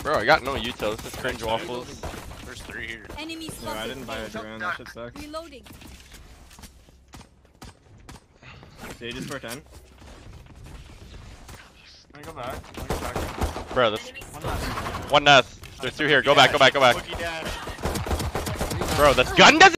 Bro, I got no util. This is cringe waffles. There's 3 here. No, I didn't buy a drone. That shit sucks. Reloading. Stage is for 10. Let me go back. Let me go back. Bro, this One last. one nest. There's 2 here. Go back, go back, go back. Boogie dash. Bro, this gun doesn't